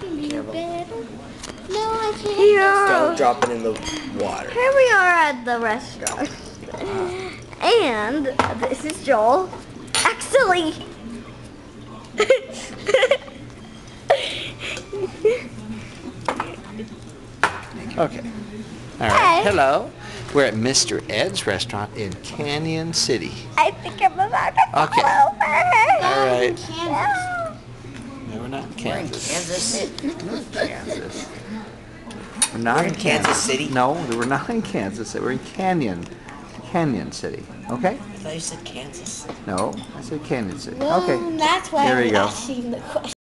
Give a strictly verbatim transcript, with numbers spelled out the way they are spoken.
You better. No, I can't. Here. Don't drop it in the water. Here we are at the restaurant. And this is Joel. Actually. Okay. All right. Hey. Hello. We're at Mister Ed's restaurant in Canyon City. I think I'm about to fall Okay. over. All right. No. No, we're not in Kansas. Kansas City. Kansas. We're not We're in in Kansas City? No, we're not in Kansas. We're in Canyon, Canyon City. Okay? I thought you said Kansas. No, I said Canyon City. Well, Okay. that's why Here we I'm go. asking the question.